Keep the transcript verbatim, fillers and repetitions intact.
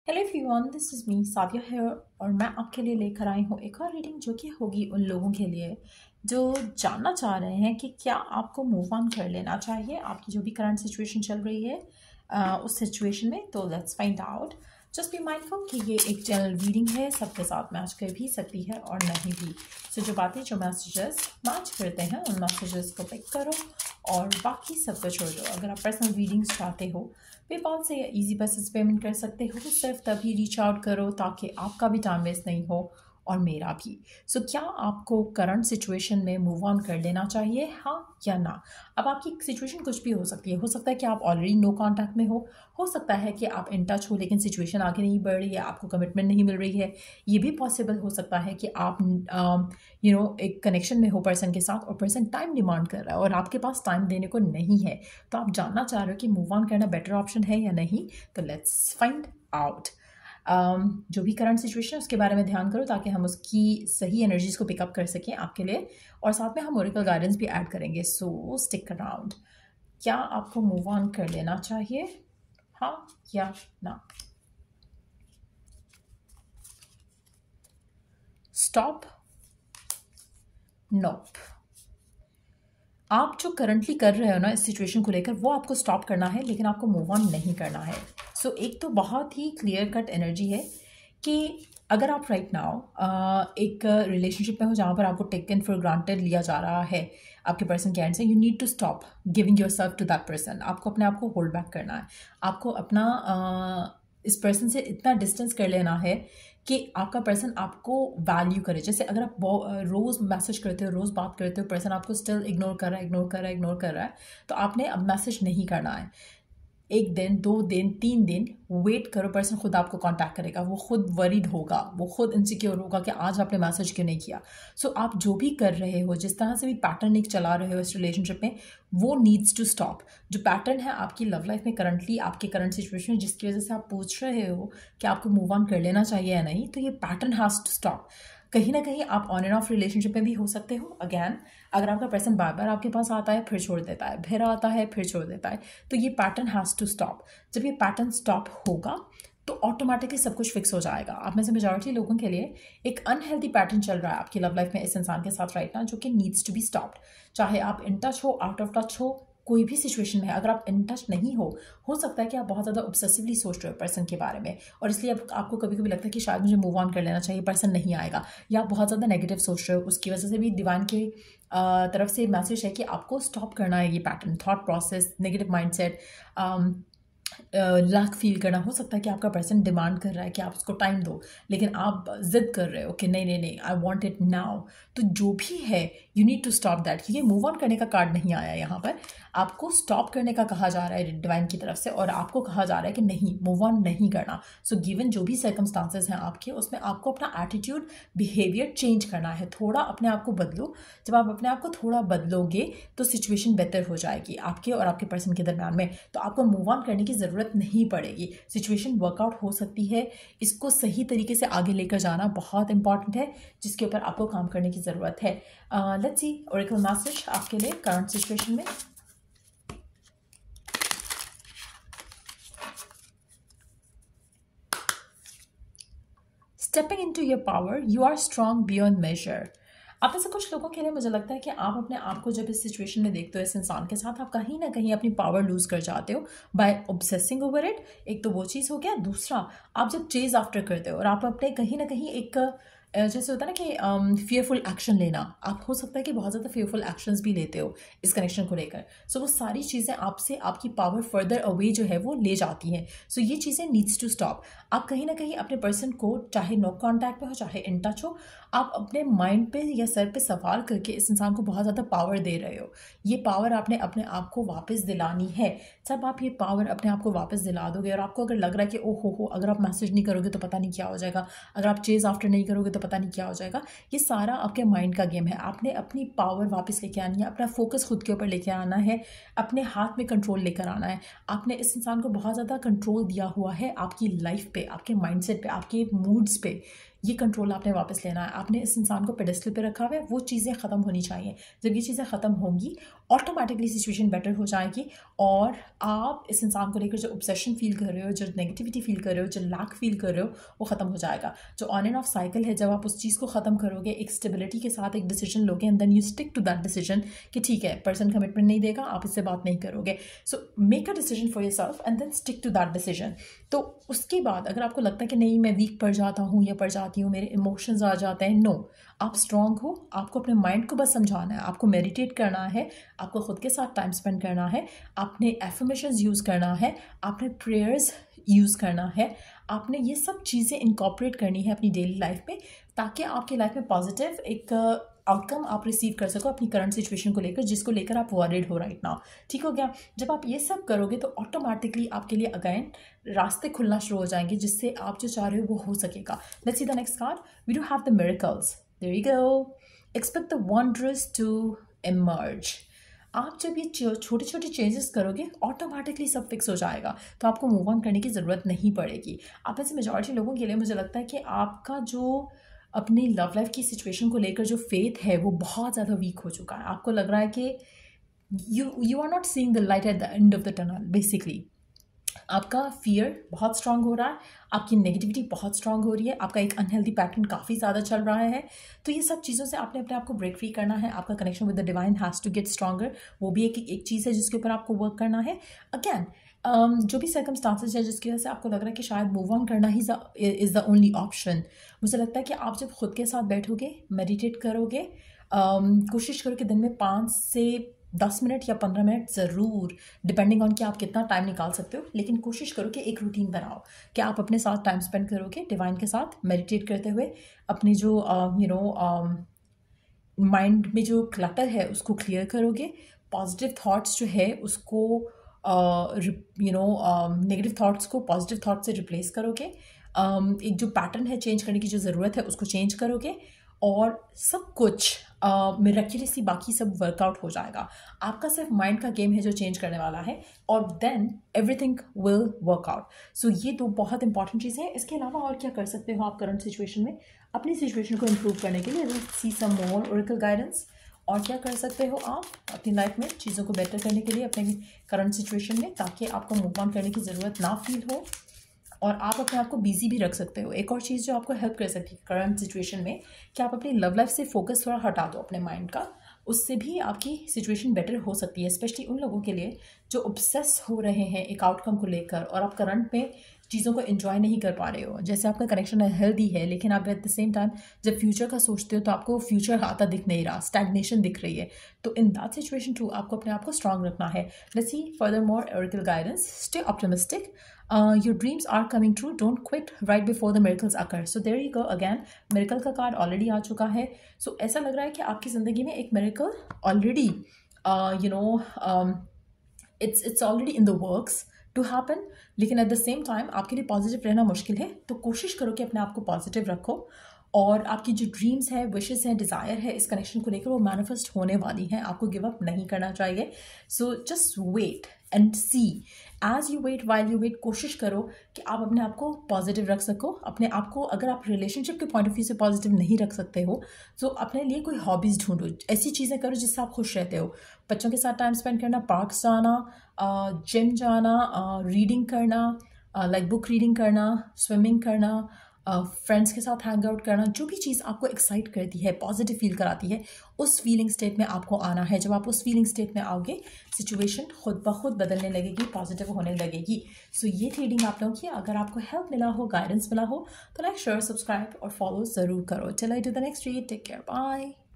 Hello everyone, this is me Savia है और मैं आपके लिए लेकर आई हूँ एक और रीडिंग जो कि होगी उन लोगों के लिए जो जानना चाह रहे हैं कि क्या आपको मूव ऑन कर लेना चाहिए आपकी जो भी करंट सिचुएशन चल रही है आ, उस सिचुएशन में। तो let's find out. Just be mindful कि ये एक जनरल रीडिंग है, सबके साथ मैच कर भी सकती है और नहीं भी। सो so, जो बातें जो मैसेजेस मैच करते हैं उन मैसेजेस को पिक करो और बाकी सब को छोड़ दो। अगर आप पर्सनल रीडिंग्स चाहते हो पेपाल से या इजी पैसेज पेमेंट कर सकते हो। सिर्फ तभी रीच आउट करो ताकि आपका भी टाइम वेस्ट नहीं हो और मेरा भी। सो so, क्या आपको करंट सिचुएशन में मूव ऑन कर लेना चाहिए, हाँ या ना? अब आपकी सिचुएशन कुछ भी हो सकती है। हो सकता है कि आप ऑलरेडी नो कांटेक्ट में हो हो सकता है कि आप इन टच हो लेकिन सिचुएशन आगे नहीं बढ़ रही है, आपको कमिटमेंट नहीं मिल रही है। ये भी पॉसिबल हो सकता है कि आप यू नो एक कनेक्शन में हो पर्सन के साथ और पर्सन टाइम डिमांड कर रहा है और आपके पास टाइम देने को नहीं है। तो आप जानना चाह रहे हो कि मूव ऑन करना बेटर ऑप्शन है या नहीं। तो लेट्स फाइंड आउट। Um, जो भी करंट सिचुएशन है उसके बारे में ध्यान करो ताकि हम उसकी सही एनर्जीज को पिकअप कर सकें आपके लिए, और साथ में हम ओरेकल गाइडेंस भी ऐड करेंगे। So stick around. क्या आपको मूव ऑन कर लेना चाहिए, हाँ या ना? Stop, nope. आप जो करंटली कर रहे हो ना इस सिचुएशन को लेकर वो आपको स्टॉप करना है लेकिन आपको मूव ऑन नहीं करना है। सो so, एक तो बहुत ही क्लियर कट एनर्जी है कि अगर आप राइट नाउ एक रिलेशनशिप में हो जहाँ पर आपको टेकन फॉर ग्रांटेड लिया जा रहा है आपके पर्सन के एंड से, you need to stop giving yourself to that person. आपको अपने आप को होल्ड बैक करना है। आपको अपना uh, इस पर्सन से इतना डिस्टेंस कर लेना है कि आपका पर्सन आपको वैल्यू करे। जैसे अगर आप रोज़ मैसेज करते हो, रोज़ बात करते हो, पर्सन आपको स्टिल इग्नोर कर रहा है इग्नोर कर रहा है इग्नोर कर रहा है तो आपने अब मैसेज नहीं करना है। एक दिन, दो दिन, तीन दिन वेट करो, पर्सन खुद आपको कांटेक्ट करेगा। वो खुद वरीड होगा, वो खुद इनसिक्योर होगा कि आज आपने मैसेज क्यों नहीं किया। सो so, आप जो भी कर रहे हो, जिस तरह से भी पैटर्न एक चला रहे हो इस रिलेशनशिप में, वो नीड्स टू स्टॉप। जो पैटर्न है आपकी लव लाइफ में करंटली आपके करंट सिचुएशन में जिसकी वजह से आप पूछ रहे हो कि आपको मूव ऑन कर लेना चाहिए या नहीं, तो ये पैटर्न हैज़ टू स्टॉप। कहीं ना कहीं आप ऑन एंड ऑफ रिलेशनशिप में भी हो सकते हो। अगैन, अगर आपका पर्सन बार बार आपके पास आता है फिर छोड़ देता है, फिर आता है फिर छोड़ देता है, तो ये पैटर्न हैज़ टू स्टॉप। जब ये पैटर्न स्टॉप होगा तो ऑटोमेटिकली सब कुछ फिक्स हो जाएगा। आप में से मेजॉरिटी लोगों के लिए एक अनहेल्दी पैटर्न चल रहा है आपकी लव लाइफ में इस इंसान के साथ राइट ना, जो कि नीड्स टू बी स्टॉप्ड। चाहे आप इन टच हो, आउट ऑफ टच हो, कोई भी सिचुएशन में अगर आप इन टच नहीं हो हो सकता है कि आप बहुत ज़्यादा ऑब्सेसिवली सोच रहे हो पर्सन के बारे में और इसलिए आप, आपको कभी कभी लगता है कि शायद मुझे मूव ऑन कर लेना चाहिए, पर्सन नहीं आएगा, या आप बहुत ज़्यादा नेगेटिव सोच रहे हो। उसकी वजह से भी डिवाइन के तरफ से मैसेज है कि आपको स्टॉप करना है ये pattern, thought process, negative mindset, luck feel करना। हो सकता है कि आपका पर्सन डिमांड कर रहा है कि आप उसको टाइम दो लेकिन आप जिद कर रहे हो कि नहीं नहीं नहीं आई वांट इट नाउ। तो जो भी है you need to stop that. ये मूव ऑन करने का कार्ड नहीं आया यहाँ पर, आपको स्टॉप करने का कहा जा रहा है डिवाइन की तरफ से, और आपको कहा जा रहा है कि नहीं, मूव ऑन नहीं करना। सो so, गिवन जो भी सर्कमस्टांसेस हैं आपके, उसमें आपको अपना एटीट्यूड, बिहेवियर चेंज करना है। थोड़ा अपने आप को बदलो। जब आप अपने आप को थोड़ा बदलोगे तो सिचुएशन बेहतर हो जाएगी आपके और आपके पर्सन के दरम्यान में। तो आपको मूव ऑन करने की ज़रूरत नहीं पड़ेगी। सिचुएशन वर्कआउट हो सकती है। इसको सही तरीके से आगे लेकर जाना बहुत इंपॉर्टेंट है, जिसके ऊपर आपको काम करने की ज़रूरत है। लेट्स सी ओरेकल मैसेज आपके लिए करंट सिचुएशन में। Stepping into your power, you are strong beyond measure. आप में से कुछ लोगों के लिए मुझे लगता है कि आप अपने आप को जब इस सिचुएशन में देखते हो इस इंसान के साथ, आप कहीं ना कहीं अपनी पावर लूज कर जाते हो बाय ऑब्सेसिंग ओवर इट। एक तो वो चीज़ हो गया। दूसरा, आप जब चेज आफ्टर करते हो और आप अपने कहीं ना कहीं एक जैसे होता है ना कि फियरफुल एक्शन लेना, आप हो सकता है कि बहुत ज़्यादा फियरफुल एक्शंस भी लेते हो इस कनेक्शन को लेकर। सो so, वो सारी चीज़ें आपसे आपकी पावर फर्दर अवे जो है वो ले जाती हैं। सो so, ये चीज़ें नीड्स टू स्टॉप। आप कहीं ना कहीं अपने पर्सन को, चाहे नो कॉन्टैक्ट में हो चाहे इन टच हो, आप अपने माइंड पे या सर पे सवार करके इस इंसान को बहुत ज़्यादा पावर दे रहे हो। ये पावर आपने अपने आप को वापस दिलानी है। जब आप ये पावर अपने आप को वापस दिला दोगे और आपको अगर लग रहा है कि ओ हो हो अगर आप मैसेज नहीं करोगे तो पता नहीं क्या हो जाएगा, अगर आप चेज आफ्टर नहीं करोगे तो पता नहीं क्या हो जाएगा, ये सारा आपके माइंड का गेम है। आपने अपनी पावर वापस लेके आनी है, अपना फोकस खुद के ऊपर लेके आना है, अपने हाथ में कंट्रोल लेकर आना है। आपने इस इंसान को बहुत ज़्यादा कंट्रोल दिया हुआ है आपकी लाइफ पे, आपके माइंडसेट पे, आपके मूड्स पे। ये कंट्रोल आपने वापस लेना है। आपने इस इंसान को पेडेस्टल पे रखा हुआ है, वो चीज़ें ख़त्म होनी चाहिए। जब ये चीज़ें ख़त्म होंगी ऑटोमेटिकली सिचुएशन बेटर हो जाएगी और आप इस इंसान को लेकर जो ऑब्सेशन फील कर रहे हो, जो नेगेटिविटी फील कर रहे हो, जो लैक फील कर रहे हो, वो ख़त्म हो जाएगा। जो ऑन एंड ऑफ साइकिल है, जब आप उस चीज़ को ख़त्म करोगे, एक स्टेबिलिटी के साथ एक डिसीजन लोगे and then you stick to that decision कि ठीक है, पर्सन कमिटमेंट नहीं देगा, आप इससे बात नहीं करोगे। So make a decision for yourself and then stick to that decision. तो उसके बाद अगर आपको लगता है कि नहीं मैं वीक पड़ जाता हूँ या पड़ जाती हूँ, मेरे इमोशंस आ जाते हैं, नो, आप स्ट्रांग हो। आपको अपने माइंड को बस समझाना है, आपको मेडिटेट करना है, आपको खुद के साथ टाइम स्पेंड करना है, आपने एफर्मेशंस यूज़ करना है, आपने प्रेयर्स यूज़ करना है, आपने ये सब चीज़ें इनकॉर्पोरेट करनी है अपनी डेली लाइफ में, ताकि आपकी लाइफ में पॉजिटिव एक आउटकम आप रिसीव कर सको अपनी करंट सिचुएशन को लेकर, जिसको लेकर आप वरीड हो राइट नाउ। ठीक हो गया? जब आप ये सब करोगे तो ऑटोमेटिकली आपके लिए अगेन रास्ते खुलना शुरू हो जाएंगे, जिससे आप जो चाह रहे हो वो हो सकेगा। Let's see the next card. We do have the miracles. There you go. Expect the wondrous to emerge. आप जब ये छोटे छोटे चेंजेस करोगे ऑटोमेटिकली सब फिक्स हो जाएगा, तो आपको मूव ऑन करने की ज़रूरत नहीं पड़ेगी। आप में से मेजॉरिटी लोगों के लिए मुझे लगता है कि आपका जो अपनी लव लाइफ की सिचुएशन को लेकर जो फेथ है वो बहुत ज़्यादा वीक हो चुका है। आपको लग रहा है कि you you are not seeing the light at the end of the tunnel. Basically आपका फियर बहुत स्ट्रांग हो रहा है, आपकी नेगेटिविटी बहुत स्ट्रांग हो रही है, आपका एक अनहेल्दी पैटर्न काफ़ी ज़्यादा चल रहा है। तो ये सब चीज़ों से आपने अपने आप को ब्रेक फ्री करना है। आपका connection with the divine has to get stronger. वो भी एक एक चीज़ है जिसके ऊपर आपको वर्क करना है। अगैन Um, जो भी सर्कमस्टांसेस है जिसकी वजह से आपको लग रहा है कि शायद मूव ऑन करना ही इज़ द ओनली ऑप्शन, मुझे लगता है कि आप जब खुद के साथ बैठोगे, मेडिटेट करोगे, um, कोशिश करो कि दिन में पाँच से दस मिनट या पंद्रह मिनट ज़रूर, डिपेंडिंग ऑन कि आप कितना टाइम निकाल सकते हो, लेकिन कोशिश करो कि एक रूटीन बनाओ कि आप अपने साथ टाइम स्पेंड करोगे डिवाइन के साथ, मेडिटेट करते हुए अपनी जो यू नो माइंड में जो क्लटर है उसको क्लियर करोगे, पॉजिटिव थाट्स जो है उसको यू नो नेगेटिव थाट्स को पॉजिटिव थाट्स से रिप्लेस करोगे, um, एक जो पैटर्न है चेंज करने की जो ज़रूरत है उसको चेंज करोगे और सब कुछ मिरेक्युलसली बाकी सब वर्कआउट हो जाएगा। आपका सिर्फ माइंड का गेम है जो चेंज करने वाला है और then everything will work out. So ये दो बहुत इंपॉर्टेंट चीज़ें हैं। इसके अलावा और क्या कर सकते हो आप करंट सिचुएशन में अपनी सिचुएशन को इम्प्रूव करने के लिए? See some more oracle guidance. और क्या कर सकते हो आप अपनी लाइफ में चीज़ों को बेटर करने के लिए अपने करंट सिचुएशन में, ताकि आपको मूव ऑन करने की ज़रूरत ना फील हो और आप अपने आप को बिजी भी रख सकते हो। एक और चीज़ जो आपको हेल्प कर सकती है करंट सिचुएशन में, कि आप अपनी लव लाइफ से फोकस थोड़ा हटा दो अपने माइंड का, उससे भी आपकी सिचुएशन बेटर हो सकती है। स्पेशली उन लोगों के लिए जो ऑब्सेस हो रहे हैं एक आउटकम को लेकर और आप करंट में चीज़ों को एंजॉय नहीं कर पा रहे हो। जैसे आपका कनेक्शन हेल्दी है लेकिन आप एट द सेम टाइम जब फ्यूचर का सोचते हो तो आपको फ्यूचर आता दिख नहीं रहा, स्टैग्नेशन दिख रही है। तो इन दैट सिचुएशन टू आपको अपने आप को स्ट्रांग रखना है। Let's see further more oracle guidance. Stay optimistic, your dreams are coming true, don't quit right before the miracles occur. So there you go again, miracle का card already आ चुका है। सो so, ऐसा लग रहा है कि आपकी ज़िंदगी में एक miracle already you know it's it's already in the works to happen, लेकिन एट द सेम टाइम आपके लिए पॉजिटिव रहना मुश्किल है। तो कोशिश करो कि अपने आप को पॉजिटिव रखो और आपकी जो ड्रीम्स है, विशेस हैं, डिज़ायर है इस कनेक्शन को लेकर वो मैनिफेस्ट होने वाली हैं। आपको गिव अप नहीं करना चाहिए। So just wait and see. As you wait, while you wait, कोशिश करो कि आप अपने आप को पॉजिटिव रख सको। अपने आप को अगर आप रिलेशनशिप के पॉइंट ऑफ व्यू से पॉजिटिव नहीं रख सकते हो तो अपने लिए कोई हॉबीज़ ढूंढो, ऐसी चीज़ें करो जिससे आप खुश रहते हो। बच्चों के साथ टाइम स्पेंड करना, पार्क्स जाना, जिम जाना, रीडिंग करना, लाइक बुक रीडिंग करना, स्विमिंग करना, फ्रेंड्स uh, के साथ हैंग आउट करना, जो भी चीज़ आपको एक्साइट करती है, पॉजिटिव फील कराती है, उस फीलिंग स्टेट में आपको आना है। जब आप उस फीलिंग स्टेट में आओगे सिचुएशन खुद ब खुद बदलने लगेगी, पॉजिटिव होने लगेगी। सो so, ये रीडिंग आप लोगों की अगर आपको हेल्प मिला हो, गाइडेंस मिला हो तो लाइक, शेयर, सब्सक्राइब और फॉलो ज़रूर करो। Till I do the next read, take care, bye.